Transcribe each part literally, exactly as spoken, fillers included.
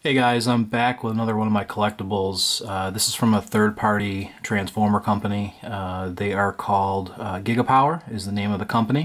Hey guys, I'm back with another one of my collectibles. Uh, this is from a third-party transformer company. Uh, they are called uh, Gigapower is the name of the company.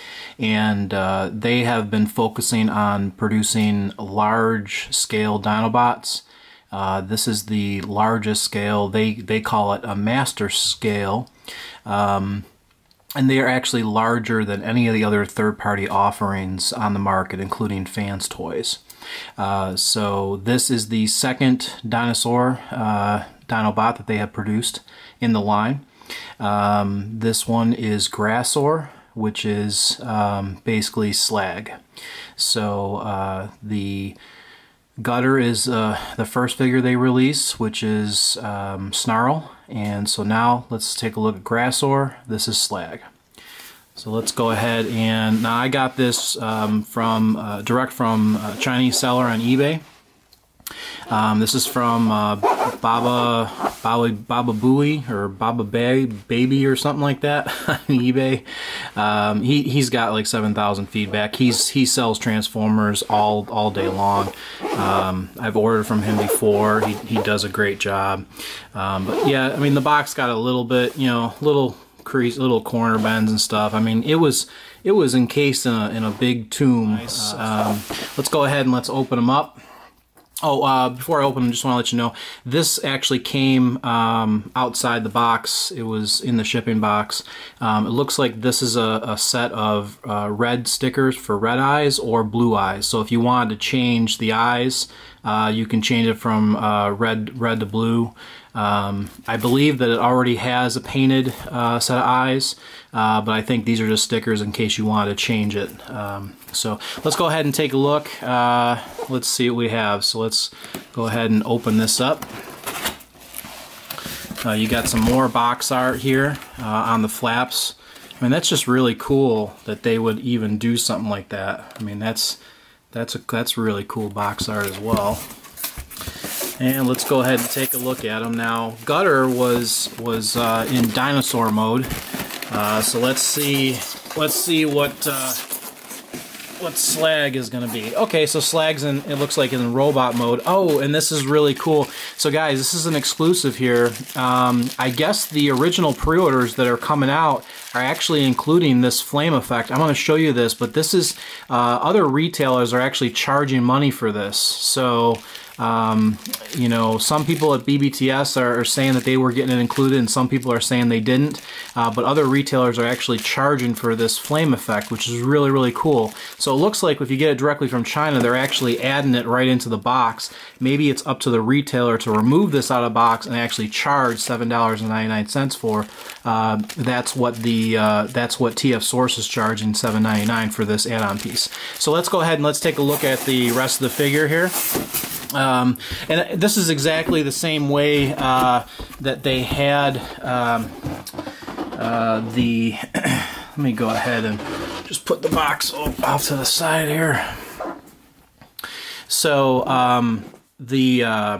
And uh, they have been focusing on producing large-scale Dinobots. Uh, this is the largest scale. They, they call it a master scale. Um, and they are actually larger than any of the other third-party offerings on the market, including Fans Toys. Uh, so this is the second dinosaur uh, Dinobot that they have produced in the line. Um, this one is Grasor, which is um, basically slag. So uh, the Gutter is uh, the first figure they release, which is um, Snarl. And so now let's take a look at Grasor. This is slag. So let's go ahead and now I got this um, from uh, direct from a Chinese seller on eBay. Um, this is from uh, Baba Baba Baba Booey or Baba Bay Baby or something like that on eBay. Um, he he's got like seven thousand feedback. He's he sells Transformers all all day long. Um, I've ordered from him before. He he does a great job. Um, but yeah, I mean the box got a little bit, you know, little. crease, little corner bends and stuff. I mean, it was it was encased in a in a big tomb. Nice. Um, let's go ahead and let's open them up. Oh, uh, before I open them, I just want to let you know this actually came um, outside the box. It was in the shipping box. Um, it looks like this is a, a set of uh, red stickers for red eyes or blue eyes. So if you wanted to change the eyes, uh, you can change it from uh, red red to blue. Um, I believe that it already has a painted uh, set of eyes, uh, but I think these are just stickers in case you want to change it. Um, so let's go ahead and take a look. Uh, let's see what we have. So let's go ahead and open this up. Uh, you got some more box art here uh, on the flaps. I mean, that's just really cool that they would even do something like that. I mean, that's that's a that's really cool box art as well. And let's go ahead and take a look at them now. Gutter was was uh, in dinosaur mode, uh, so let's see let's see what uh, what Slag is going to be. Okay, so Slag's in, it looks like in robot mode. Oh, and this is really cool. So guys, this is an exclusive here. Um, I guess the original pre-orders that are coming out are actually including this flame effect. I'm going to show you this, but this is uh, other retailers are actually charging money for this. So. Um, you know, some people at B B T S are, are saying that they were getting it included, and some people are saying they didn't. Uh, but other retailers are actually charging for this flame effect, which is really, really cool. So it looks like if you get it directly from China, they're actually adding it right into the box. Maybe it's up to the retailer to remove this out of the box and actually charge seven dollars and ninety-nine cents for. Uh, that's what the uh, that's what T F Source is charging, seven ninety-nine for this add-on piece. So let's go ahead and let's take a look at the rest of the figure here. Um, and this is exactly the same way uh, that they had um, uh, the, let me go ahead and just put the box off to the side here. So um, the, uh,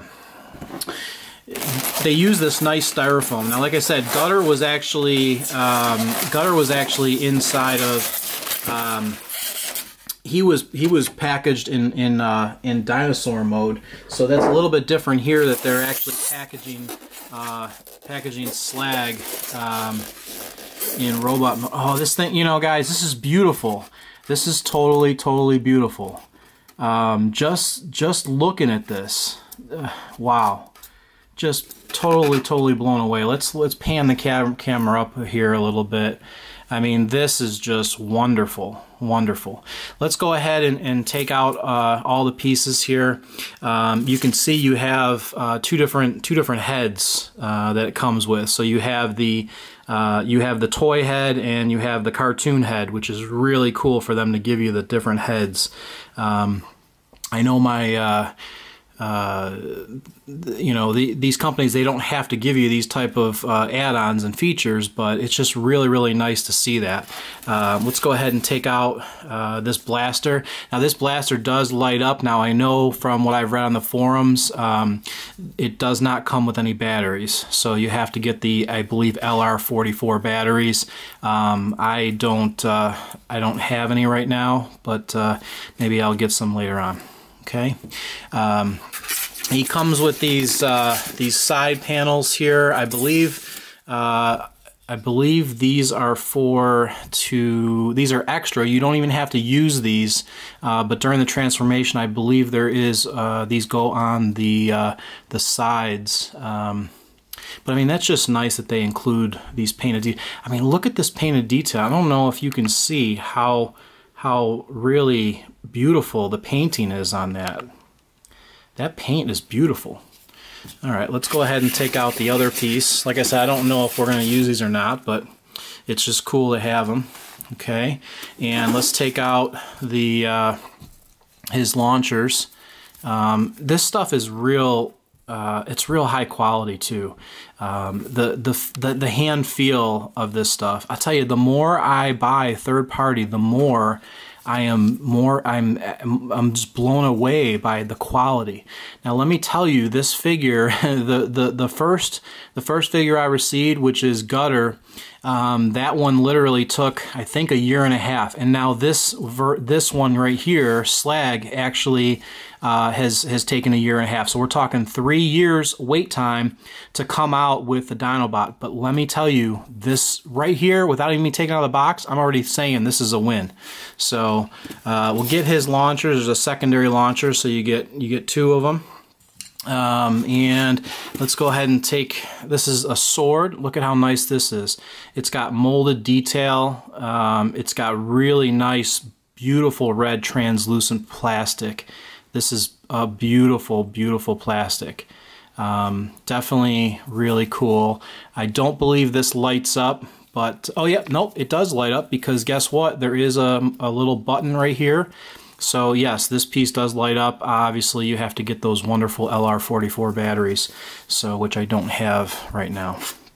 they use this nice styrofoam. Now like I said, Gutter was actually, um, Gutter was actually inside of, um, He was he was packaged in in uh, in dinosaur mode, so that's a little bit different here. That they're actually packaging uh, packaging Slag um, in robot mode. Oh, this thing, you know, guys, this is beautiful. This is totally totally beautiful. Um, just just looking at this, uh, wow, just totally totally blown away. Let's let's pan the cam camera up here a little bit. I mean, this is just wonderful, wonderful. Let's go ahead and, and take out uh, all the pieces here. Um, you can see you have uh, two different two different heads uh, that it comes with. So you have the uh, you have the toy head and you have the cartoon head, which is really cool for them to give you the different heads. Um, I know my. Uh, Uh, you know, the, these companies, they don't have to give you these type of uh, add-ons and features, but it's just really, really nice to see that. Uh, let's go ahead and take out uh, this blaster. Now, this blaster does light up. Now, I know from what I've read on the forums, um, it does not come with any batteries, so you have to get the, I believe, L R forty-four batteries. Um, I don't, uh, I don't have any right now, but uh, maybe I'll get some later on. Okay. Um, he comes with these uh, these side panels here. I believe uh, I believe these are for to these are extra. You don't even have to use these, uh, but during the transformation, I believe there is uh, these go on the uh, the sides. Um, But I mean, that's just nice that they include these painted details. I mean, look at this painted detail. I don't know if you can see how how really beautiful the painting is on that. That paint is beautiful. All right, let's go ahead and take out the other piece. Like I said, I don't know if we're going to use these or not, but it's just cool to have them. Okay, and let's take out the uh, his launchers. Um, this stuff is real. Uh, it's real high quality too. Um, the, the the the hand feel of this stuff. I tell you, the more I buy third party, the more I am more I'm I'm just blown away by the quality. Now let me tell you, this figure, the the the first the first figure I received, which is Gutter, um, that one literally took, I think, a year and a half, and now this ver this one right here, Slag, actually uh, has has taken a year and a half. So we're talking three years wait time to come out with the Dinobot. But let me tell you, this right here, without even me taking out of the box, I'm already saying this is a win. So uh, we'll get his launchers. There's a secondary launcher, so you get you get two of them. Um, and let's go ahead and take, this is a sword. Look at how nice this is. It's got molded detail. Um, it's got really nice, beautiful red translucent plastic. This is a beautiful, beautiful plastic. Um, definitely really cool. I don't believe this lights up, but, oh yeah, nope, it does light up, because guess what? There is a, a little button right here. So yes, this piece does light up. Obviously, you have to get those wonderful L R forty-four batteries, so which I don't have right now.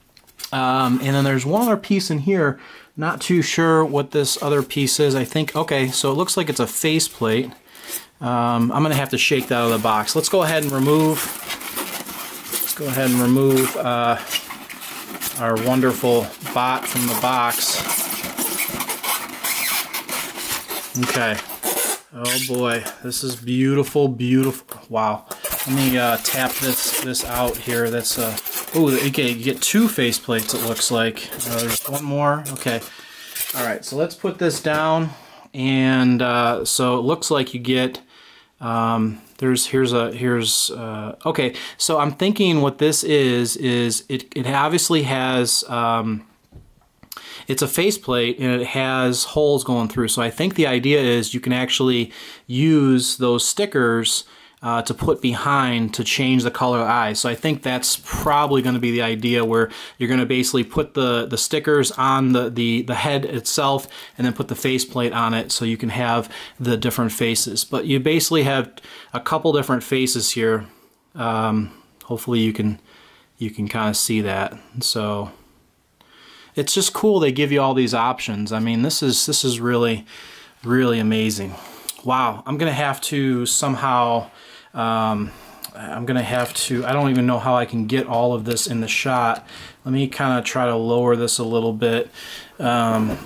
Um, and then there's one other piece in here. Not too sure what this other piece is. I think, okay, so it looks like it's a faceplate. Um, I'm gonna have to shake that out of the box. Let's go ahead and remove. Let's go ahead and remove uh, our wonderful bot from the box. Okay. Oh boy, this is beautiful, beautiful. Wow. Let me uh, tap this this out here. That's uh oh, okay. You get two face plates. It looks like uh, there's one more. Okay. All right. So let's put this down, and uh, so it looks like you get. Um, there's here's a here's uh, okay. So I'm thinking what this is is it it obviously has. Um, It's a faceplate, and it has holes going through. So I think the idea is you can actually use those stickers uh, to put behind to change the color of the eyes. So I think that's probably going to be the idea, where you're going to basically put the, the stickers on the, the, the head itself, and then put the faceplate on it so you can have the different faces. But you basically have a couple different faces here. Um, hopefully you can, you can kind of see that. So it's just cool they give you all these options. I mean, this is this is really, really amazing. Wow, I'm gonna have to somehow, um, I'm gonna have to, I don't even know how I can get all of this in the shot. Let me kind of try to lower this a little bit. Um,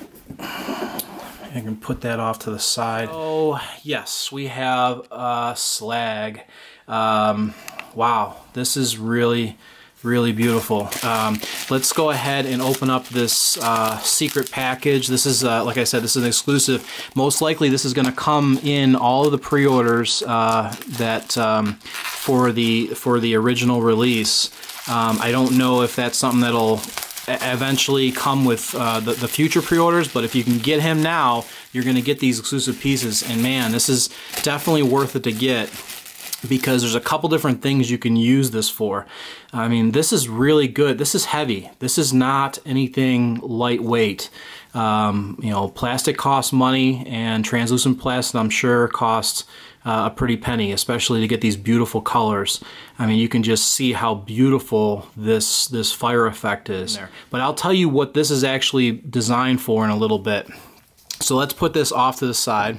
I can put that off to the side. Oh, yes, we have uh, Slag. Um, wow, this is really, really beautiful. Um, let's go ahead and open up this uh, secret package. This is, uh, like I said, this is an exclusive. Most likely this is going to come in all of the pre-orders uh, that um, for the for the original release. Um, I don't know if that's something that'll eventually come with uh, the, the future pre-orders, but if you can get him now, you're going to get these exclusive pieces. And man, this is definitely worth it to get, because there's a couple different things you can use this for. I mean, this is really good. This is heavy. This is not anything lightweight. Um, you know, plastic costs money, and translucent plastic, I'm sure, costs uh, a pretty penny, especially to get these beautiful colors. I mean, you can just see how beautiful this this fire effect is. There. But I'll tell you what this is actually designed for in a little bit. So let's put this off to the side.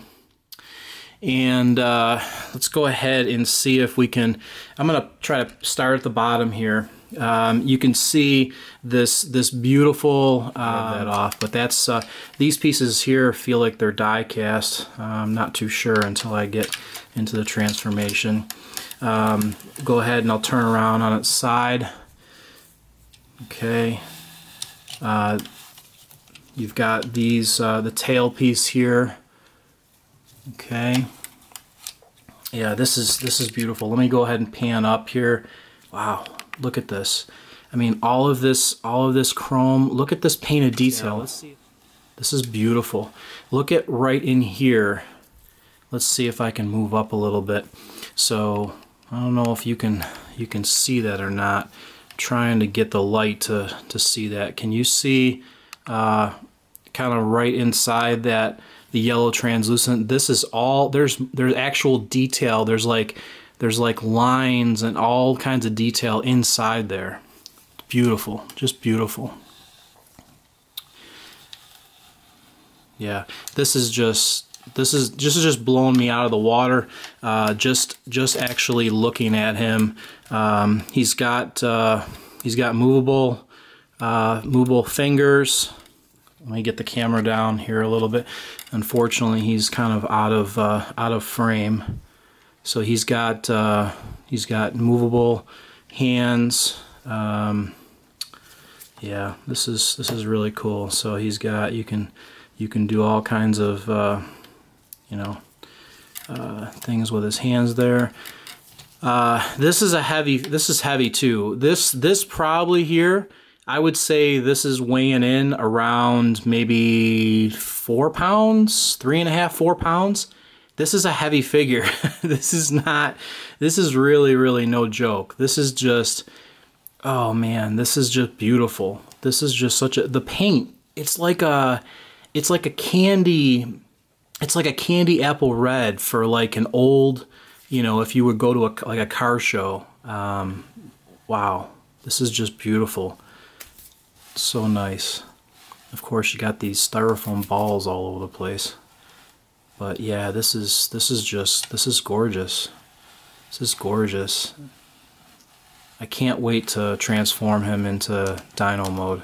And uh, let's go ahead and see if we can, I'm going to try to start at the bottom here. Um, you can see this this beautiful uh, that off, but that's uh, these pieces here feel like they're die cast. I'm not too sure until I get into the transformation. Um, go ahead and I'll turn around on its side. Okay. Uh, you've got these uh, the tail piece here. Okay. Yeah, this is this is beautiful. Let me go ahead and pan up here. Wow. Look at this. I mean, all of this, all of this chrome. Look at this painted detail. Yeah, let's see. This is beautiful. Look at right in here. Let's see if I can move up a little bit. So I don't know if you can you can see that or not. I'm trying to get the light to to see that. Can you see uh, kind of right inside that the yellow translucent? This is all there's there's actual detail. There's like There's like lines and all kinds of detail inside there. Beautiful, just beautiful. Yeah, this is just this is this is just blowing me out of the water. Uh, just just actually looking at him. Um, he's got uh, he's got movable uh, movable fingers. Let me get the camera down here a little bit. Unfortunately, he's kind of out of uh, out of frame. So he's got uh, he's got movable hands. Um, yeah, this is this is really cool. So he's got you can you can do all kinds of uh, you know uh, things with his hands there. Uh, this is a heavy. This is heavy too. This this probably here, I would say this is weighing in around maybe four pounds, three and a half, four pounds. This is a heavy figure. This is not, this is really, really no joke. This is just, oh man, this is just beautiful. This is just such a, the paint, it's like a, it's like a candy, it's like a candy apple red for like an old, you know, if you would go to a, like a car show. Um, wow, this is just beautiful. So nice. Of course, you got these styrofoam balls all over the place. But yeah, this is this is just this is gorgeous. This is gorgeous. I can't wait to transform him into Dino mode.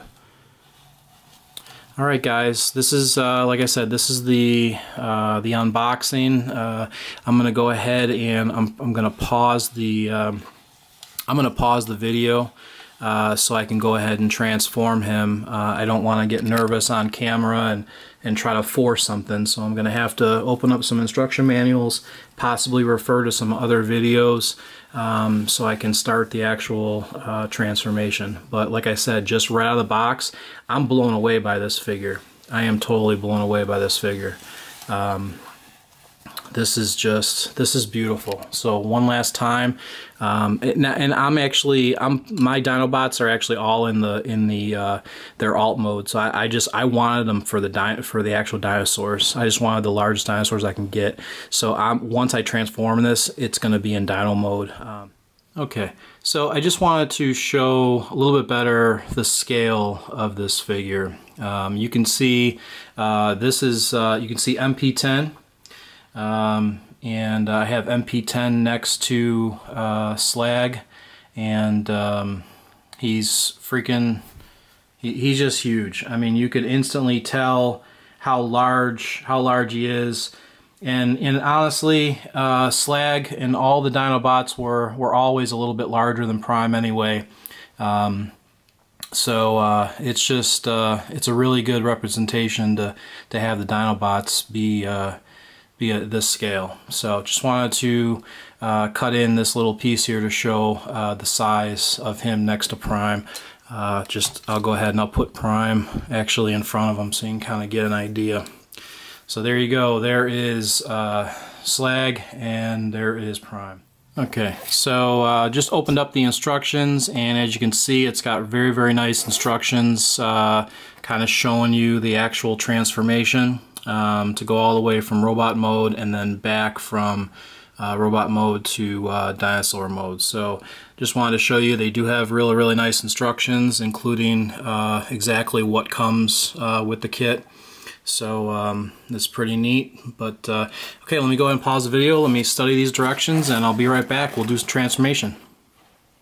All right, guys. This is uh, like I said. This is the uh, the unboxing. Uh, I'm gonna go ahead and I'm I'm gonna pause the um, I'm gonna pause the video. Uh, so I can go ahead and transform him. Uh, I don't want to get nervous on camera and, and try to force something, so I'm going to have to open up some instruction manuals, possibly refer to some other videos, um, so I can start the actual uh, transformation. But like I said, just right out of the box, I'm blown away by this figure. I am totally blown away by this figure. Um, This is just, this is beautiful. So one last time, um, and, and I'm actually, I'm my Dinobots are actually all in the in the uh, their alt mode. So I, I just I wanted them for the di for the actual dinosaurs. I just wanted the largest dinosaurs I can get. So I'm, once I transform this, it's going to be in Dino mode. Um, okay, so I just wanted to show a little bit better the scale of this figure. Um, you can see uh, this is uh, you can see M P ten. Um, and I have M P ten next to uh, Slag, and um, he's freaking, he, he's just huge. I mean, you could instantly tell how large, how large he is. And, and honestly, uh, Slag and all the Dinobots were, were always a little bit larger than Prime anyway. Um, so uh, it's just, uh, it's a really good representation to, to have the Dinobots be uh, be at this scale. So just wanted to uh, cut in this little piece here to show uh, the size of him next to Prime. Uh, just I'll go ahead and I'll put Prime actually in front of him so you can kind of get an idea. So there you go. There is uh, Slag and there is Prime. Okay, so uh, just opened up the instructions, and as you can see, it's got very, very nice instructions, uh, kind of showing you the actual transformation. Um, to go all the way from robot mode and then back from uh, robot mode to uh, dinosaur mode. So just wanted to show you they do have really, really nice instructions, including uh, exactly what comes uh, with the kit. So um, it's pretty neat. But uh, okay, let me go ahead and pause the video. Let me study these directions, and I'll be right back. We'll do some transformation.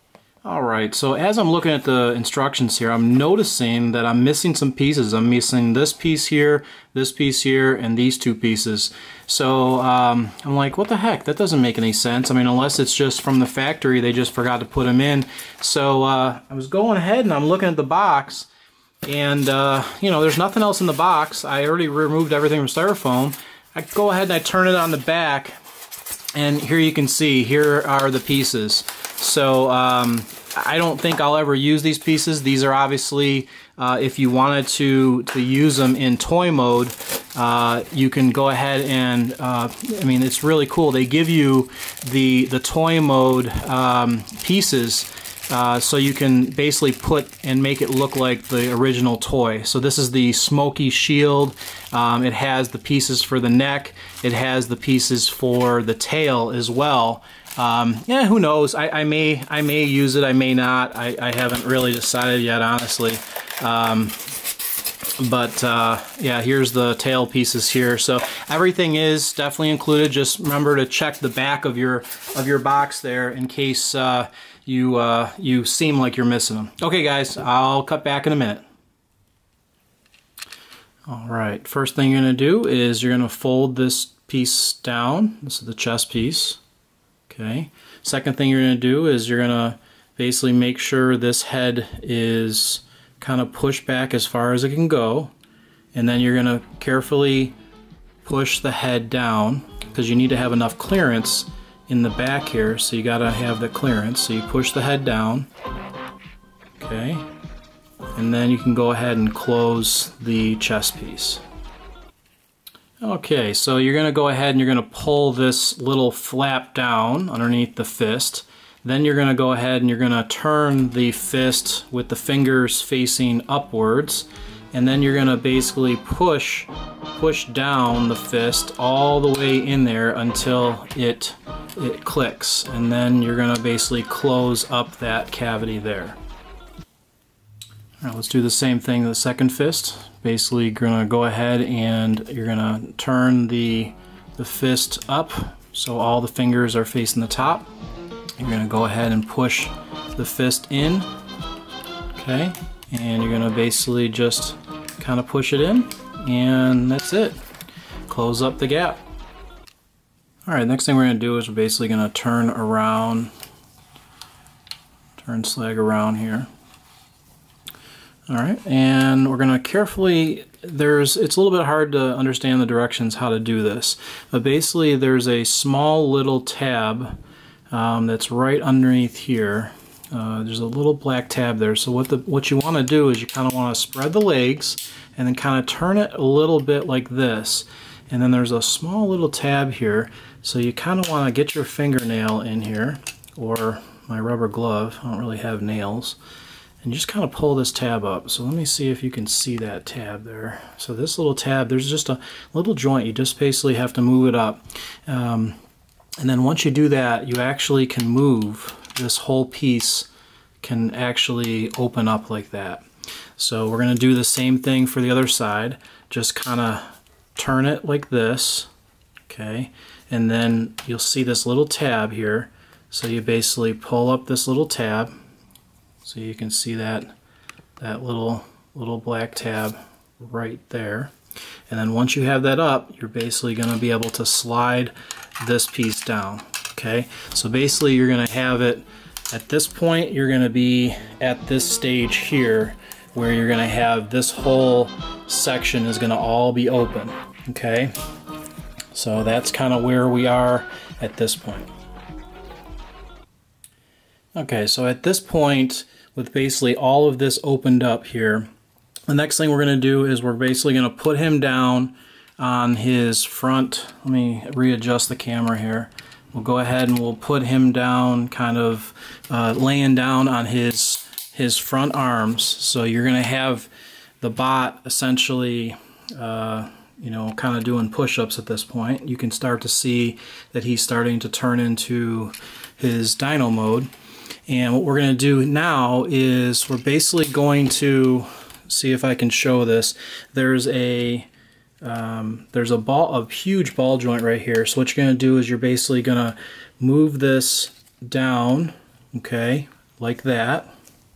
Alright, so as I'm looking at the instructions here, I'm noticing that I'm missing some pieces. I'm missing this piece here, this piece here, and these two pieces. So um, I'm like, what the heck? That doesn't make any sense. I mean, unless it's just from the factory, they just forgot to put them in. So uh, I was going ahead and I'm looking at the box, and uh, you know, there's nothing else in the box. I already removed everything from styrofoam. I go ahead and I turn it on the back, and here you can see, here are the pieces. So um, I don't think I'll ever use these pieces. These are obviously, uh, if you wanted to, to use them in toy mode, uh, you can go ahead and, uh, I mean, it's really cool. They give you the, the toy mode um, pieces, uh, so you can basically put and make it look like the original toy. So this is the Smokey Shield. Um, it has the pieces for the neck. It has the pieces for the tail as well. Um, yeah, who knows? I, I may I may use it. I may not. I, I haven't really decided yet, honestly. Um, but uh, yeah, here's the tail pieces here. So everything is definitely included. Just remember to check the back of your of your box there in case uh, you uh, you seem like you're missing them. Okay, guys, I'll cut back in a minute. All right. First thing you're gonna do is you're gonna fold this piece down. This is the chest piece. Okay. Second thing you're going to do is you're going to basically make sure this head is kind of pushed back as far as it can go, and then you're going to carefully push the head down because you need to have enough clearance in the back here, so you got to have the clearance. So you push the head down, okay, and then you can go ahead and close the chest piece. Okay, so you're going to go ahead and you're going to pull this little flap down underneath the fist. Then you're going to go ahead and you're going to turn the fist with the fingers facing upwards. And then you're going to basically push, push down the fist all the way in there until it, it clicks. And then you're going to basically close up that cavity there. All right, let's do the same thing to the second fist. Basically, you're gonna go ahead and you're gonna turn the, the fist up so all the fingers are facing the top. You're gonna go ahead and push the fist in, okay? And you're gonna basically just kind of push it in, and that's it. Close up the gap. All right, next thing we're gonna do is we're basically gonna turn around, turn slag around here. All right, and we're gonna carefully, there's, it's a little bit hard to understand the directions how to do this, but basically there's a small little tab um, that's right underneath here. Uh, there's a little black tab there, so what the what you wanna do is you kinda wanna spread the legs and then kinda turn it a little bit like this. And then there's a small little tab here, so you kinda wanna get your fingernail in here, or my rubber glove, I don't really have nails. And you just kind of pull this tab up. So let me see if you can see that tab there. So this little tab, there's just a little joint. You just basically have to move it up. Um, and then once you do that, you actually can move this whole piece, can actually open up like that. So we're going to do the same thing for the other side. Just kind of turn it like this. Okay. And then you'll see this little tab here. So you basically pull up this little tab. So you can see that that little little black tab right there. And then once you have that up, you're basically going to be able to slide this piece down. Okay, so basically you're going to have it at this point, you're going to be at this stage here where you're going to have this whole section is going to all be open. Okay, so that's kind of where we are at this point. Okay, so at this point, with basically all of this opened up here, the next thing we're going to do is we're basically going to put him down on his front. Let me readjust the camera here. We'll go ahead and we'll put him down, kind of uh, laying down on his his front arms. So you're going to have the bot essentially, uh, you know, kind of doing push-ups at this point. You can start to see that he's starting to turn into his dyno mode. And what we're going to do now is we're basically going to see if I can show this. There's a um, there's a ball, a huge ball joint right here. So what you're going to do is you're basically going to move this down, okay, like that.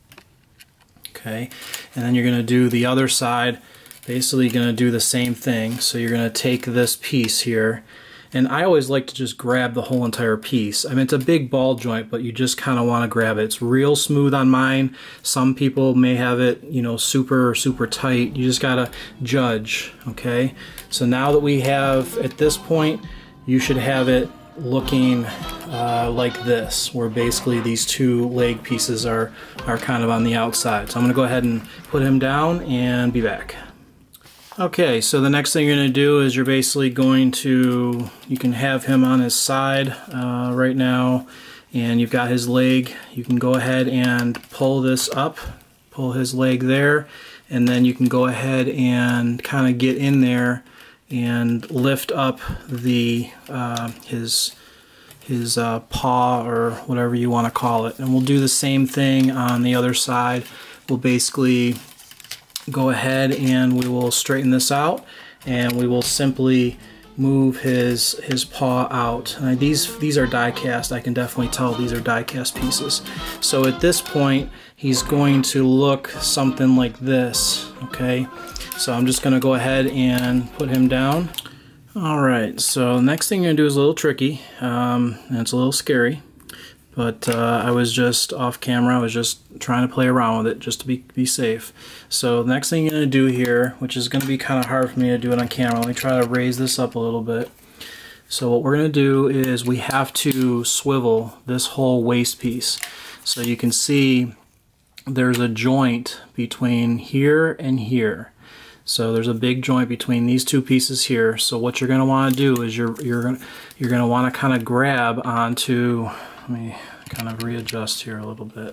Okay, and then you're going to do the other side, basically going to do the same thing. So you're going to take this piece here, and I always like to just grab the whole entire piece. I mean, it's a big ball joint, but you just kind of want to grab it. It's real smooth on mine. Some people may have it, you know, super, super tight. You just got to judge, okay? So now that we have, at this point, you should have it looking uh, like this, where basically these two leg pieces are, are kind of on the outside. So I'm going to go ahead and put him down and be back. Okay, so the next thing you're going to do is you're basically going to, you can have him on his side uh, right now, and you've got his leg. You can go ahead and pull this up, pull his leg there, and then you can go ahead and kind of get in there and lift up the uh, his his uh, paw, or whatever you want to call it. And we'll do the same thing on the other side. We'll basically go ahead and we will straighten this out, and we will simply move his his paw out. And I, these these are die cast. I can definitely tell these are die cast pieces. So at this point, he's going to look something like this. Okay. So I'm just going to go ahead and put him down. Alright, so the next thing you're going to do is a little tricky, um, and it's a little scary, but uh, I was just off camera, I was just trying to play around with it just to be, be safe. So the next thing you're going to do here, which is going to be kind of hard for me to do it on camera, let me try to raise this up a little bit. So what we're going to do is we have to swivel this whole waist piece. So you can see there's a joint between here and here. So there's a big joint between these two pieces here. So what you're going to want to do is you're you're going you're going to want to kind of grab onto. Let me kind of readjust here a little bit.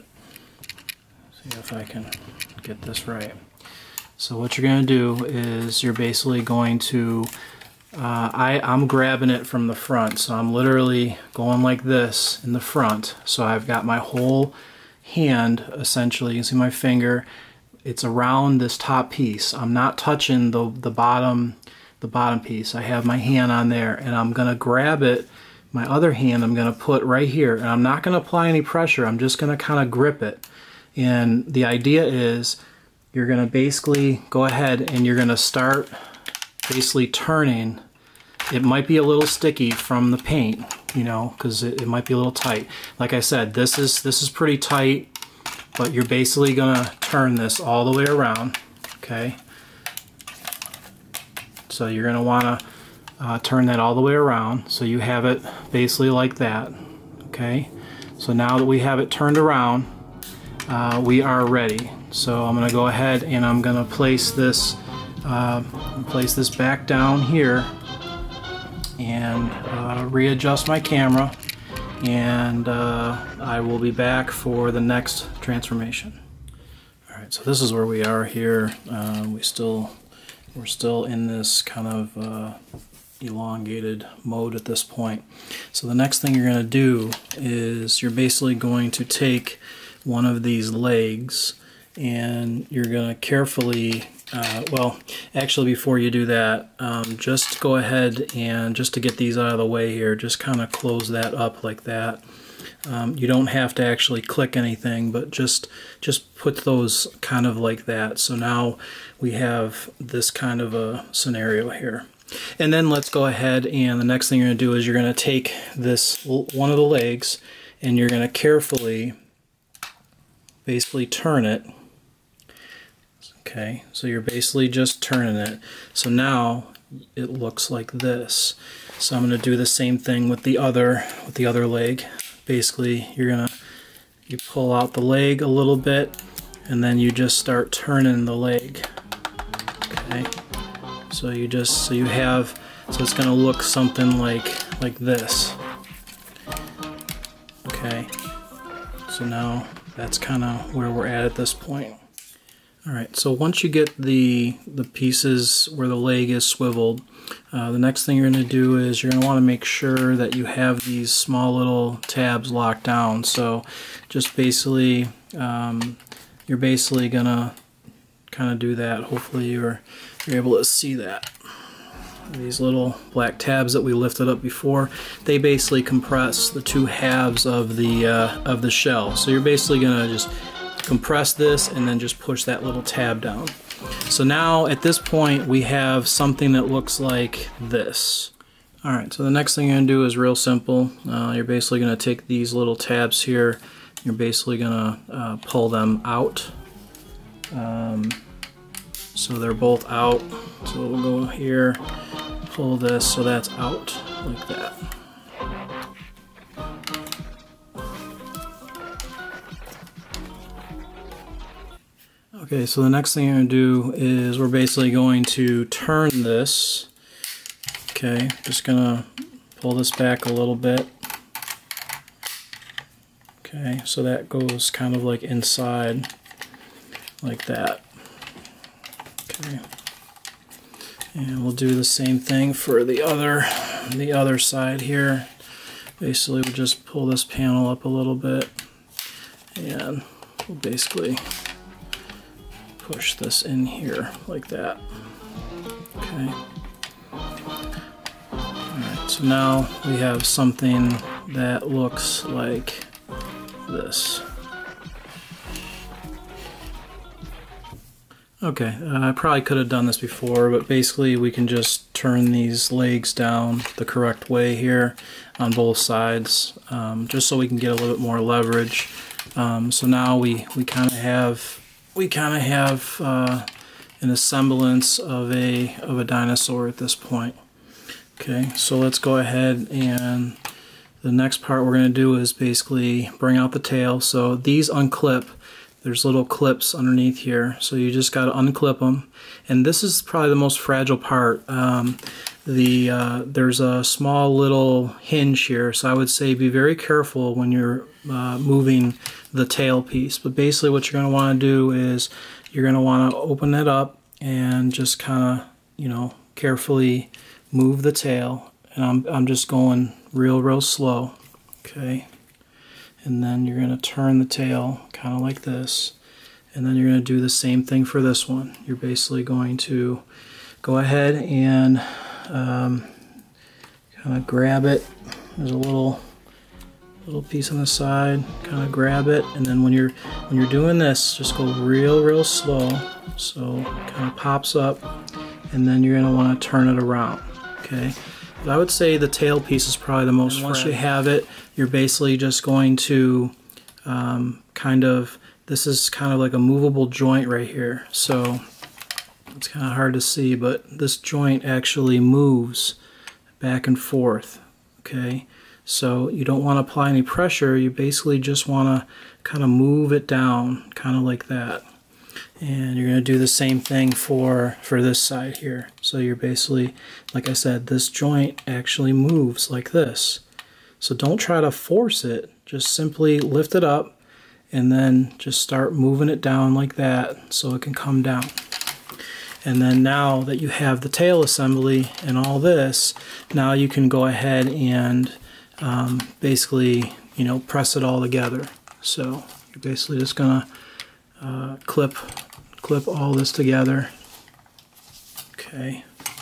See if I can get this right. So what you're going to do is you're basically going to. Uh, I I'm grabbing it from the front. So I'm literally going like this in the front. So I've got my whole hand essentially. You can see my finger. It's around this top piece. I'm not touching the, the bottom the bottom piece. I have my hand on there, and I'm going to grab it. My other hand I'm going to put right here, and I'm not going to apply any pressure. I'm just going to kind of grip it. And the idea is you're going to basically go ahead and you're going to start basically turning. It might be a little sticky from the paint, you know, because it, it might be a little tight. Like I said, this is this is pretty tight. But you're basically going to turn this all the way around, okay? So you're going to want to uh, turn that all the way around so you have it basically like that, okay? So now that we have it turned around, uh, we are ready. So I'm going to go ahead and I'm going to place this, uh, place this back down here and uh, readjust my camera. And uh, I will be back for the next transformation. All right, so this is where we are here. Uh, we still, we're still in this kind of uh, elongated mode at this point. So the next thing you're going to do is you're basically going to take one of these legs, and you're going to carefully. Uh, well, actually, before you do that, um, just go ahead and just to get these out of the way here, just kind of close that up like that. Um, you don't have to actually click anything, but just just put those kind of like that. So now we have this kind of a scenario here. And then let's go ahead, and the next thing you're going to do is you're going to take this one of the legs, and you're going to carefully basically turn it. Okay, so you're basically just turning it. So now it looks like this. So I'm going to do the same thing with the other with the other leg. Basically, you're gonna you pull out the leg a little bit, and then you just start turning the leg. Okay, so you just so you have so it's going to look something like like this. Okay, so now that's kind of where we're at at this point. Alright, so once you get the the pieces where the leg is swiveled, uh, the next thing you're going to do is you're going to want to make sure that you have these small little tabs locked down. So just basically, um, you're basically going to kind of do that. Hopefully you're, you're able to see that. these little black tabs that we lifted up before, they basically compress the two halves of the uh, of the shell. So you're basically gonna just compress this and then just push that little tab down. So now at this point we have something that looks like this. Alright, so the next thing you're gonna do is real simple. Uh, you're basically gonna take these little tabs here, you're basically gonna uh, pull them out. Um, so they're both out. So we'll go here, pull this so that's out like that. Okay, so the next thing you're going to do is we're basically going to turn this. Okay, just going to pull this back a little bit. Okay, so that goes kind of like inside like that. Okay. And we'll do the same thing for the other the other side here. Basically we'll just pull this panel up a little bit and we'll basically push this in here like that. Okay. Alright, so now we have something that looks like this. Okay, uh, I probably could have done this before, but basically we can just turn these legs down the correct way here on both sides, um, just so we can get a little bit more leverage. Um, so now we we kind of have we kind of have uh, an semblance of a of a dinosaur at this point. Okay, so let's go ahead, and the next part we're going to do is basically bring out the tail. So these unclip. There's little clips underneath here, so you just got to unclip them. And this is probably the most fragile part. Um, the uh, there's a small little hinge here, so I would say be very careful when you're uh, moving the tail piece. But basically what you're going to want to do is you're going to want to open it up and just kind of, you know, carefully move the tail. And I'm, I'm just going real, real slow. Okay. And then you're going to turn the tail kind of like this, and then you're going to do the same thing for this one. You're basically going to go ahead and um, kind of grab it. There's a little little piece on the side, kind of grab it, and then when you're when you're doing this, just go real real slow, so it kind of pops up, and then you're going to want to turn it around. Okay. But I would say the tail piece is probably the most. Once you have it, you're basically just going to um, kind of, this is kind of like a movable joint right here. So it's kind of hard to see, but this joint actually moves back and forth. Okay, so you don't want to apply any pressure. You basically just want to kind of move it down, kind of like that. And you're going to do the same thing for for this side here. So you're basically, like I said, this joint actually moves like this. So don't try to force it, just simply lift it up and then just start moving it down like that so it can come down. And then now that you have the tail assembly and all this, now you can go ahead and um, basically, you know, press it all together. So you're basically just going to Uh, clip clip all this together. Okay.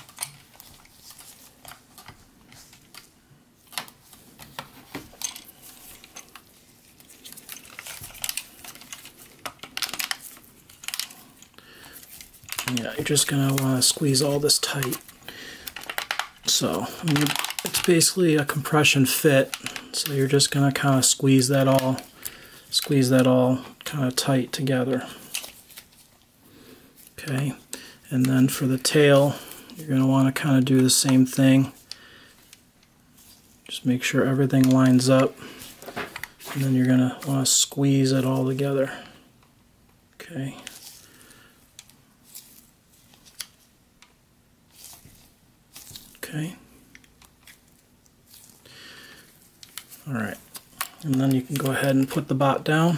Yeah, you're just gonna want to squeeze all this tight. So I mean, it's basically a compression fit. So you're just gonna kind of squeeze that all squeeze that all kind of tight together. Okay, and then for the tail, you're going to want to kind of do the same thing. Just make sure everything lines up, and then you're going to want to squeeze it all together. Okay. Okay. All right. And then you can go ahead and put the bot down.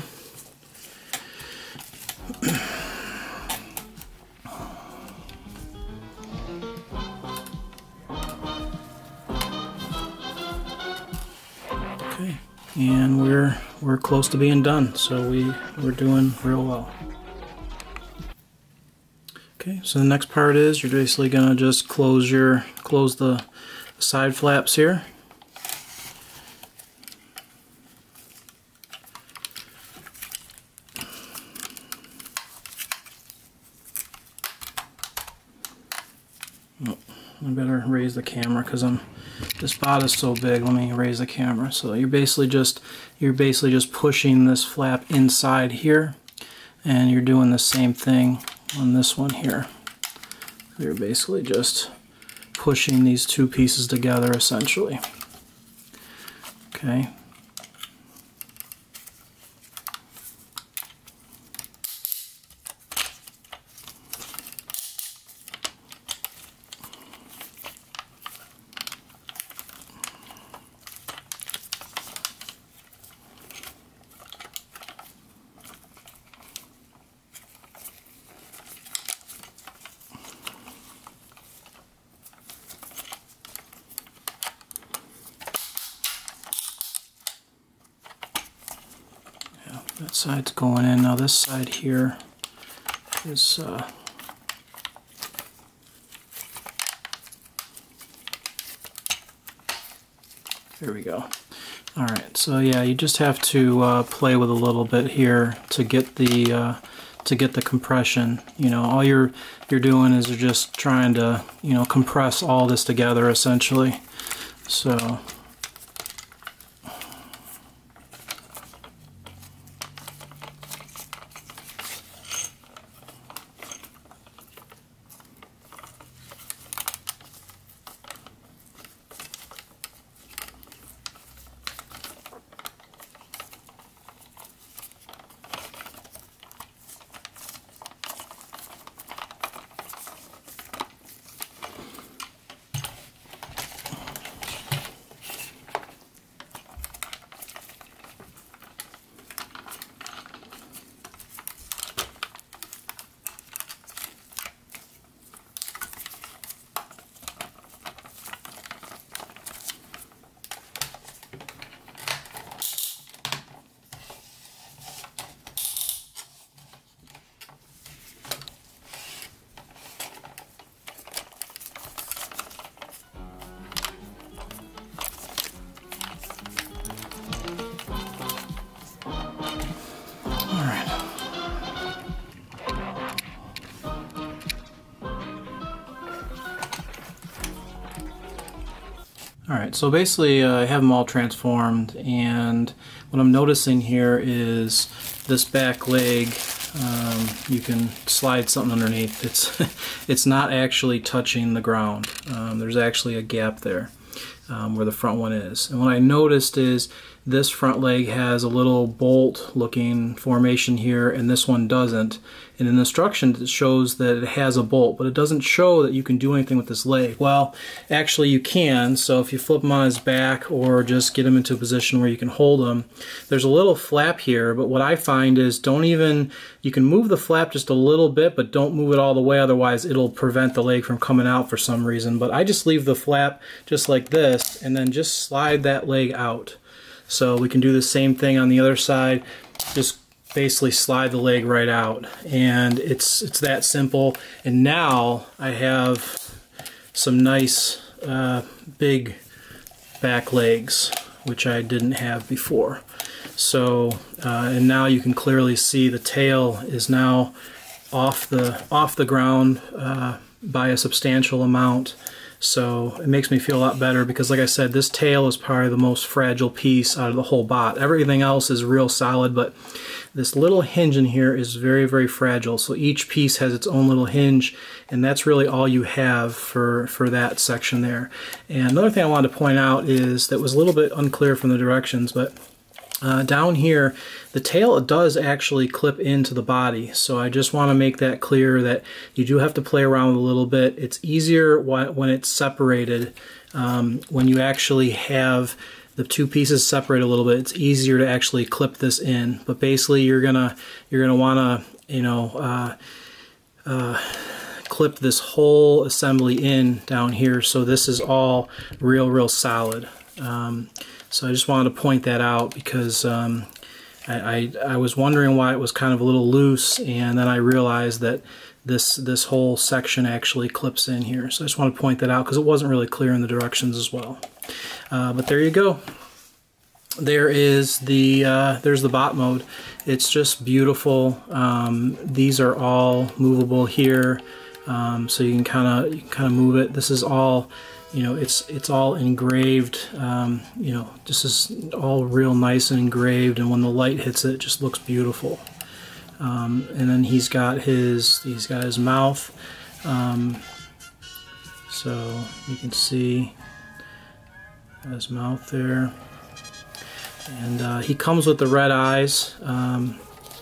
Okay, and we're we're close to being done, so we we're doing real well. Okay, so the next part is you're basically gonna just close your close the side flaps here. Oh, I better raise the camera because I'm this spot is so big. Let me raise the camera. So you're basically just you're basically just pushing this flap inside here, and you're doing the same thing on this one here. You're basically just pushing these two pieces together essentially. Okay. That side's going in. Now this side here is uh, there we go. Alright, so yeah, you just have to uh, play with a little bit here to get the uh, to get the compression. You know, all you're you're doing is you're just trying to, you know, compress all this together essentially. So Alright, so basically uh, I have them all transformed, and what I'm noticing here is this back leg, um, you can slide something underneath. It's, it's not actually touching the ground. Um, there's actually a gap there um, where the front one is. And what I noticed is this front leg has a little bolt looking formation here, and this one doesn't. And in the instructions it shows that it has a bolt, but it doesn't show that you can do anything with this leg. Well, actually you can. So if you flip him on his back or just get him into a position where you can hold him, there's a little flap here, but what I find is don't even, you can move the flap just a little bit, but don't move it all the way, otherwise it'll prevent the leg from coming out for some reason. But I just leave the flap just like this and then just slide that leg out. So we can do the same thing on the other side. Just basically slide the leg right out, and it's it's that simple. And now I have some nice uh, big back legs, which I didn't have before. So uh, and now you can clearly see the tail is now off the off the ground uh, by a substantial amount. So it makes me feel a lot better because, like I said, this tail is probably the most fragile piece out of the whole bot. Everything else is real solid, but this little hinge in here is very, very fragile. So each piece has its own little hinge, and that's really all you have for, for that section there. And another thing I wanted to point out is that was a little bit unclear from the directions, but Uh, down here, the tail does actually clip into the body, so I just want to make that clear that you do have to play around with a little bit. It's easier when it's separated. Um, when you actually have the two pieces separate a little bit, it's easier to actually clip this in. But basically, you're gonna you're gonna want to you know uh, uh, clip this whole assembly in down here, so this is all real, real solid. Um, So I just wanted to point that out because um, I, I, I was wondering why it was kind of a little loose, and then I realized that this this whole section actually clips in here. So I just want to point that out because it wasn't really clear in the directions as well. Uh, but there you go. There is the uh, there's the bot mode. It's just beautiful. Um, these are all movable here, um, so you can kind of you kind of move it. This is all, you know, it's it's all engraved. Um, you know, this is all real nice and engraved, and when the light hits it, it just looks beautiful. Um, and then he's got his he's got his mouth, um, so you can see his mouth there. And uh, he comes with the red eyes, um,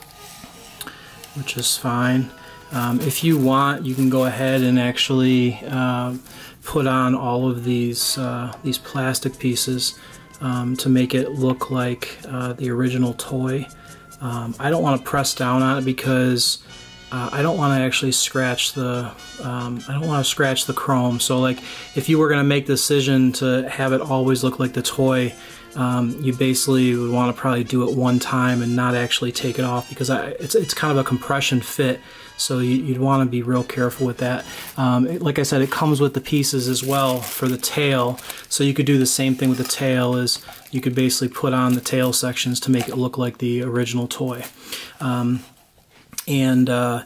which is fine. Um, if you want, you can go ahead and actually uh, put on all of these uh, these plastic pieces um, to make it look like uh, the original toy. Um, I don't want to press down on it because uh, I don't want to actually scratch the um, I don't want to scratch the chrome. So, like, if you were going to make the decision to have it always look like the toy, Um, you basically would want to probably do it one time and not actually take it off, because I, it's, it's kind of a compression fit, so you, you'd want to be real careful with that. Um, it, like I said, it comes with the pieces as well for the tail, so you could do the same thing with the tail. Is you could basically put on the tail sections to make it look like the original toy. Um, and uh,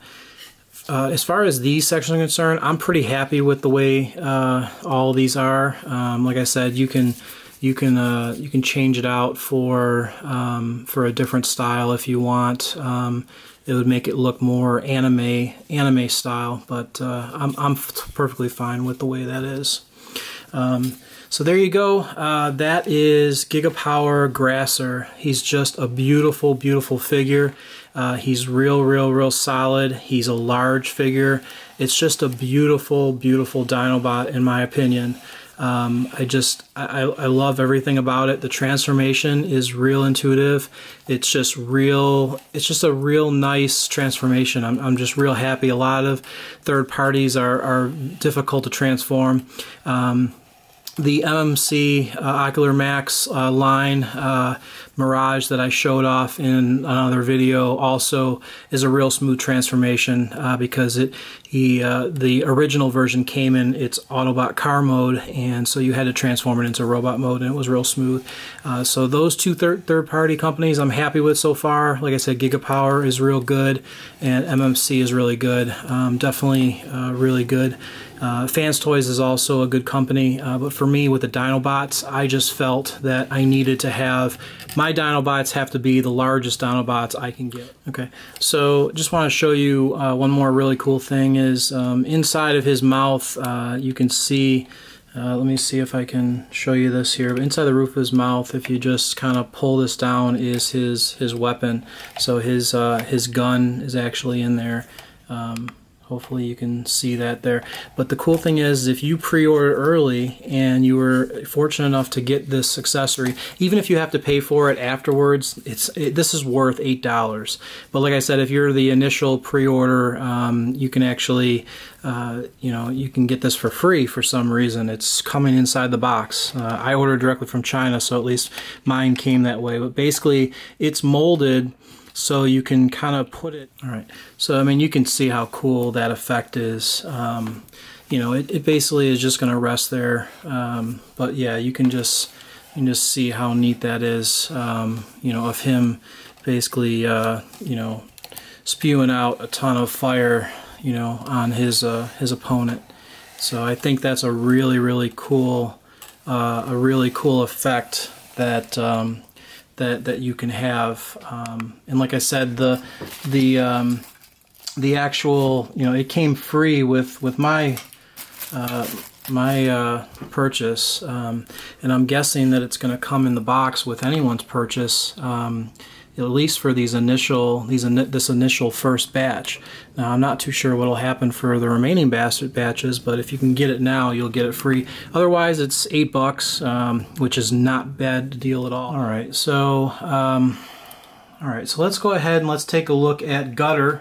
Uh, as far as these sections are concerned, I'm pretty happy with the way uh, all these are. Um, like I said, you can you can uh, you can change it out for um, for a different style if you want. Um, it would make it look more anime anime style, but uh, I'm I'm perfectly fine with the way that is. Um, so there you go. Uh, that is Gigapower Grasser. He's just a beautiful, beautiful figure. Uh, he's real, real, real solid. He's a large figure. It's just a beautiful, beautiful Dinobot, in my opinion. Um, I just, I, I love everything about it. The transformation is real intuitive. It's just real, it's just a real nice transformation. I'm, I'm just real happy. A lot of third parties are, are difficult to transform. Um, The M M C uh, Ocular Max uh, line uh, Mirage that I showed off in another video also is a real smooth transformation uh, because it he uh, the original version came in its Autobot car mode, and so you had to transform it into robot mode, and it was real smooth. Uh, so those two third third party companies I'm happy with so far. Like I said, Gigapower is real good, and M M C is really good. Um, definitely uh, really good. Uh, Fans Toys is also a good company, uh, but for me with the Dinobots, I just felt that I needed to have, my Dinobots have to be the largest Dinobots I can get. Okay, so just want to show you uh, one more really cool thing is um, inside of his mouth, uh, you can see, uh, let me see if I can show you this here, but inside the roof of his mouth, if you just kind of pull this down, is his, his weapon. So his, uh, his gun is actually in there. Um, Hopefully you can see that there. But the cool thing is, if you pre-order early and you were fortunate enough to get this accessory, even if you have to pay for it afterwards, it's it, this is worth eight dollars. But like I said, if you're the initial pre-order, um, you can actually, uh, you know, you can get this for free for some reason. It's coming inside the box. Uh, I ordered directly from China, so at least mine came that way. But basically, it's molded so you can kind of put it, all right, so I mean you can see how cool that effect is. Um, you know, it, it basically is just going to rest there, um, but yeah, you can just you can just see how neat that is, um, you know, of him basically, uh, you know, spewing out a ton of fire, you know, on his, uh, his opponent. So I think that's a really, really cool, uh, a really cool effect that, um, that that you can have, um, and like I said, the the um, the actual, you know, it came free with with my uh, my uh, purchase, um, and I'm guessing that it's going to come in the box with anyone's purchase, um, at least for these initial these this initial first batch. Now I'm not too sure what will happen for the remaining batches, but if you can get it now, you'll get it free. Otherwise, it's eight bucks, um, which is not bad deal at all. All right, so um, all right, so let's go ahead and let's take a look at Gutter.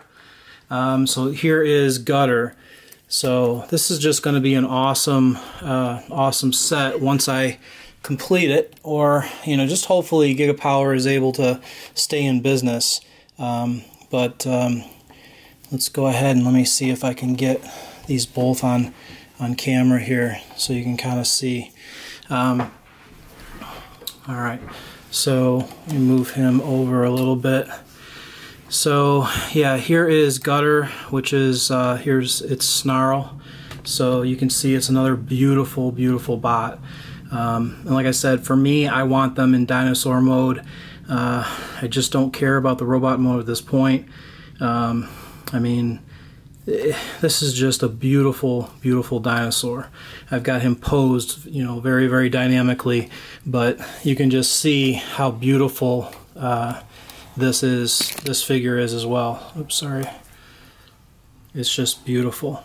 Um, so here is Gutter. So this is just going to be an awesome, uh, awesome set once I complete it, or you know, just hopefully Gigapower is able to stay in business. Um, but um, let's go ahead and let me see if I can get these both on on camera here, so you can kind of see. Um, all right, so let me move him over a little bit. So yeah, here is Gutter, which is uh, here's its Snarl. So you can see it's another beautiful, beautiful bot. Um, and like I said, for me, I want them in dinosaur mode. Uh, I just don't care about the robot mode at this point. Um, I mean, this is just a beautiful, beautiful dinosaur. I've got him posed, you know, very, very dynamically, but you can just see how beautiful uh, this is, this figure is as well. Oops, sorry. It's just beautiful.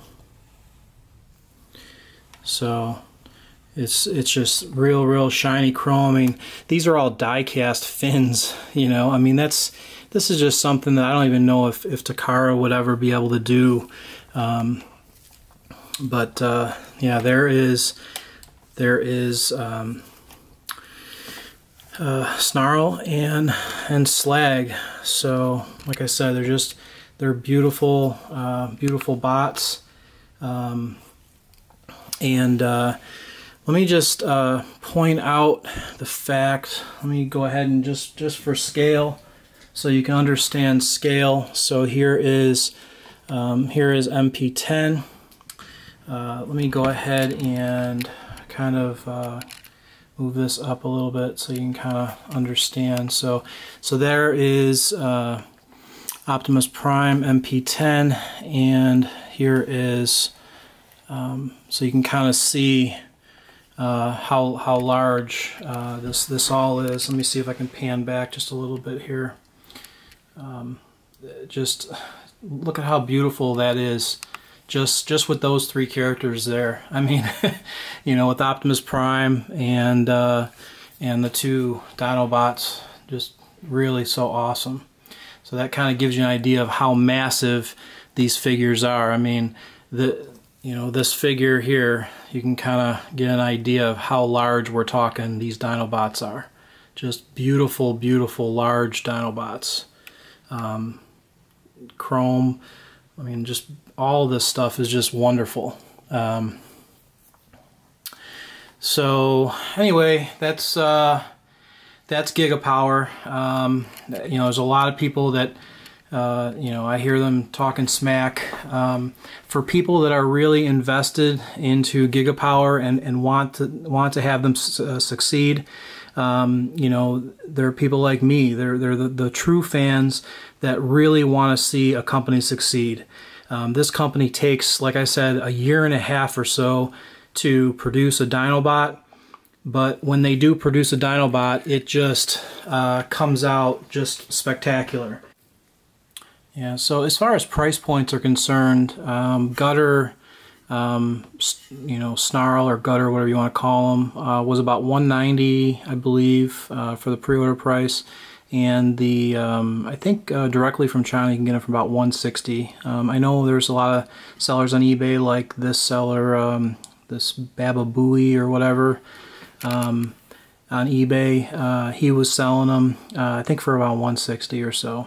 So it's it's just real, real shiny chrome. I mean, these are all die-cast fins, you know. I mean, that's this is just something that I don't even know if, if Takara would ever be able to do. Um, but uh, yeah, there is there is um, uh, Snarl and and Slag. So like I said, they're just they're beautiful, uh, beautiful bots. Um, and uh, let me just uh, point out the fact, let me go ahead and just, just for scale, so you can understand scale. So here is, um, here is M P ten. Uh, let me go ahead and kind of uh, move this up a little bit so you can kind of understand. So, so there is uh, Optimus Prime M P ten, and here is, um, so you can kind of see Uh, how how large uh, this this all is. Let me see if I can pan back just a little bit here. Um, just look at how beautiful that is. Just just with those three characters there. I mean, you know, with Optimus Prime and uh, and the two Dinobots, just really so awesome. So that kind of gives you an idea of how massive these figures are. I mean, the you know, this figure here, you can kind of get an idea of how large we're talking these Dinobots are. Just beautiful, beautiful, large Dinobots. Um, chrome, I mean, just all this stuff is just wonderful. Um, so anyway, that's uh, that's Gigapower. Um, you know, there's a lot of people that Uh, you know, I hear them talking smack. Um, for people that are really invested into Gigapower and, and want to want to have them uh, succeed, um, you know, they're people like me. They're they're the, the true fans that really want to see a company succeed. Um, this company takes, like I said, a year and a half or so to produce a Dinobot, but when they do produce a Dinobot, it just uh, comes out just spectacular. Yeah, so as far as price points are concerned, um, Gutter, um, you know, Snarl or Gutter, whatever you want to call them, uh, was about one ninety, I believe, uh, for the pre-order price, and the um, I think uh, directly from China you can get it for about one sixty. Um, I know there's a lot of sellers on eBay, like this seller, um, this Baba Booey or whatever, um, on eBay. Uh, he was selling them, uh, I think, for about one sixty or so.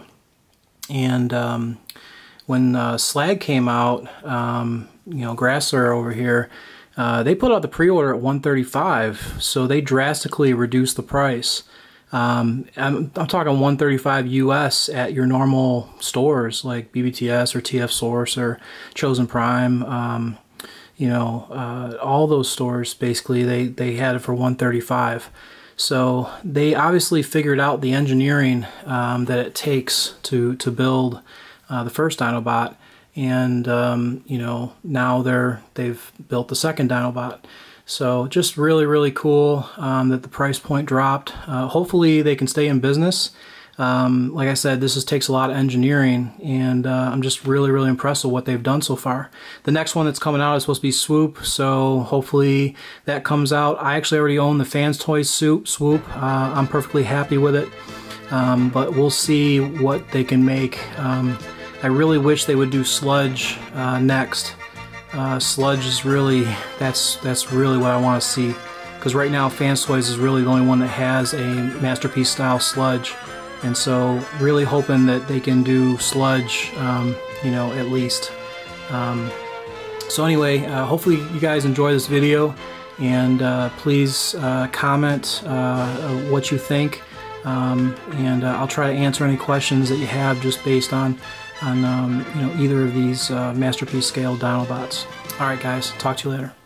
And um, when uh, Slag came out, um, you know, Grassler over here, uh, they put out the pre-order at one thirty-five, so they drastically reduced the price. Um, I'm, I'm talking one thirty-five U S at your normal stores like B B T S or T F Source or Chosen Prime. Um, you know, uh, all those stores basically they they had it for one thirty-five. So they obviously figured out the engineering um, that it takes to to build uh, the first Dinobot, and um, you know, now they're they've built the second Dinobot. So just really, really cool um, that the price point dropped. Uh, hopefully they can stay in business. Um, like I said, this is, takes a lot of engineering, and uh, I'm just really, really impressed with what they've done so far. The next one that's coming out is supposed to be Swoop, so hopefully that comes out. I actually already own the Fans Toys Swoop. Uh, I'm perfectly happy with it, um, but we'll see what they can make. Um, I really wish they would do Sludge uh, next. Uh, Sludge is really, that's, that's really what I want to see because right now Fanstoys is really the only one that has a Masterpiece style sludge, and so really hoping that they can do sludge, um, you know, at least. Um, so anyway, uh, hopefully you guys enjoy this video, and uh, please uh, comment uh, what you think, um, and uh, I'll try to answer any questions that you have just based on on um, you know, either of these uh, Masterpiece scale Dinobots. All right, guys, talk to you later.